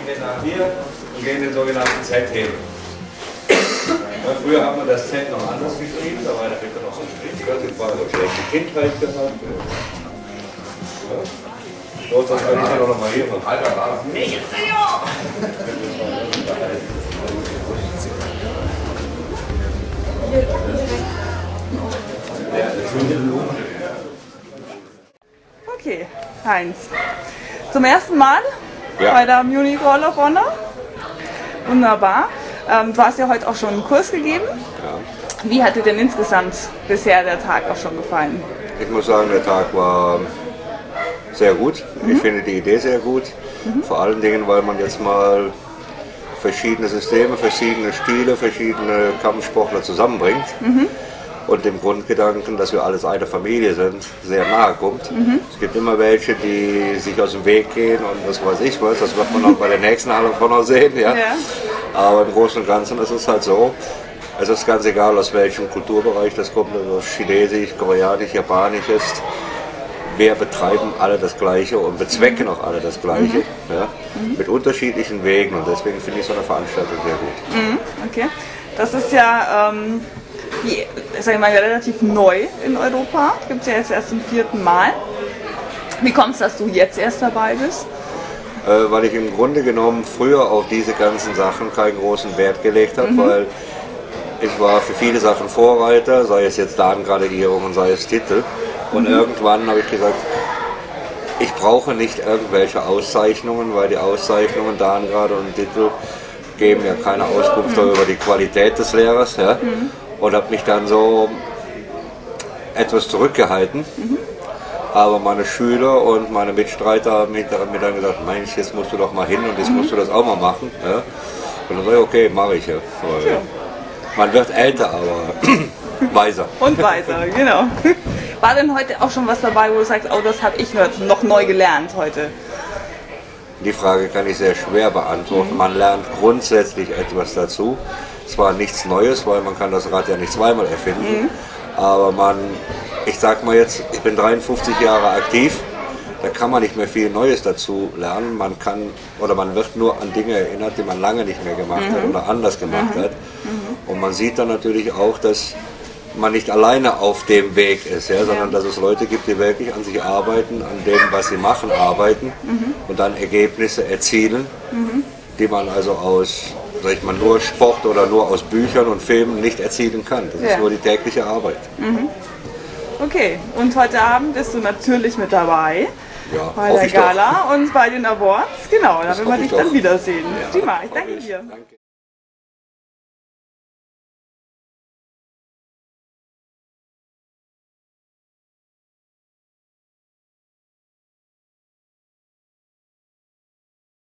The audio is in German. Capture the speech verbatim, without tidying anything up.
gehen nach hier und gehen den sogenannten Z-Hebel. Ja, früher haben wir das Z noch anders geschrieben, da war der Ritter noch so ein Strich, das war so schlechte Kindheit gehabt. Ja. So, das kann ich ja noch mal hier machen. Alter, Lars. Nicht Okay, Heinz. Zum ersten Mal ja. bei der Munich Roll of Honor. Wunderbar. Ähm, du hast ja heute auch schon einen Kurs gegeben. Ja. Wie hat dir denn insgesamt bisher der Tag auch schon gefallen? Ich muss sagen, der Tag war sehr gut. Mhm. Ich finde die Idee sehr gut. Mhm. Vor allen Dingen, weil man jetzt mal verschiedene Systeme, verschiedene Stile, verschiedene Kampfsportler zusammenbringt. Mhm. Und dem Grundgedanken, dass wir alles eine Familie sind, sehr nahe kommt. Mhm. Es gibt immer welche, die sich aus dem Weg gehen und was weiß ich was, das wird man auch bei der nächsten Halle von noch sehen. Ja? Ja. Aber im Großen und Ganzen ist es halt so, es ist ganz egal, aus welchem Kulturbereich das kommt, also Chinesisch, Koreanisch, Japanisch ist. Wir betreiben alle das Gleiche und bezwecken auch alle das Gleiche, mhm. ja? mhm. mit unterschiedlichen Wegen, und deswegen finde ich so eine Veranstaltung sehr gut. Mhm. Okay, das ist ja ähm Die, sag ich mal, relativ neu in Europa, gibt es ja jetzt erst zum vierten Mal. Wie kommt es, dass du jetzt erst dabei bist? Äh, weil ich im Grunde genommen früher auf diese ganzen Sachen keinen großen Wert gelegt habe, mhm. weil ich war für viele Sachen Vorreiter, sei es jetzt Damengradierungen, sei es Titel. Und mhm. irgendwann habe ich gesagt, ich brauche nicht irgendwelche Auszeichnungen, weil die Auszeichnungen, Damengrade und Titel, geben ja keine Auskunft mhm. über die Qualität des Lehrers. Ja? Mhm. Und habe mich dann so etwas zurückgehalten. Mhm. Aber meine Schüler und meine Mitstreiter haben mir dann gesagt, Mensch, jetzt musst du doch mal hin und jetzt mhm. musst du das auch mal machen. Ja? Und dann sage ich, okay, mache ich ja. ja. Man wird älter, aber weiser. Und weiser, genau. War denn heute auch schon was dabei, wo du sagst, oh, das habe ich noch neu gelernt heute? Die Frage kann ich sehr schwer beantworten. Mhm. Man lernt grundsätzlich etwas dazu. Zwar nichts Neues, weil man kann das Rad ja nicht zweimal erfinden, mhm. aber man, ich sag mal jetzt, ich bin dreiundfünfzig Jahre aktiv, da kann man nicht mehr viel Neues dazu lernen. Man kann oder man wird nur an Dinge erinnert, die man lange nicht mehr gemacht mhm. hat oder anders gemacht mhm. hat. Mhm. Und man sieht dann natürlich auch, dass man nicht alleine auf dem Weg ist, ja, sondern dass es Leute gibt, die wirklich an sich arbeiten, an dem, was sie machen, arbeiten mhm. und dann Ergebnisse erzielen, mhm. die man also aus, sag ich mal, nur Sport oder nur aus Büchern und Filmen nicht erzielen kann. Das ja. ist nur die tägliche Arbeit. Mhm. Okay, und heute Abend bist du natürlich mit dabei ja, bei der Gala doch. und bei den Awards. Genau, da werden wir dich doch. dann wiedersehen. Ja, Prima, ich danke dir. Danke.